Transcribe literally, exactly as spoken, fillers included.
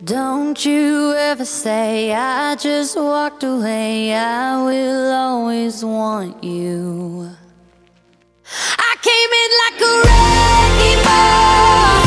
Don't you ever say I just walked away. I will always want you. I came in like a wrecking ball.